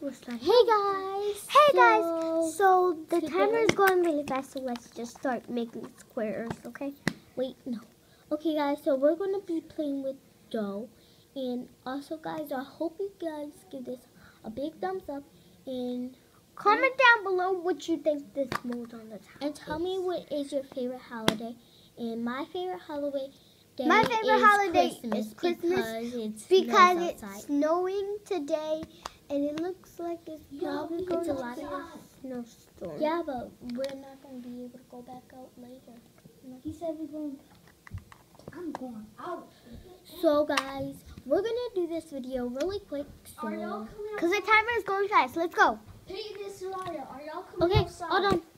Hey guys! Hey guys! So the timer is going really fast, so let's just start making squares, okay? Wait, no. Okay guys, so we're going to be playing with dough. And also guys, I hope you guys give this a big thumbs up. And comment down below what you think this mold on the top and tell me what is your favorite holiday. And my favorite holiday is Christmas because it's snowing today. And it looks like it's probably going to be a snowstorm. Yeah, but we're not going to be able to go back out later. He said we're going. I'm going out. So guys, we're going to do this video really quick. Because the timer is going fast. Let's go. Hey, this Soraya, are y'all coming Okay, outside? hold on.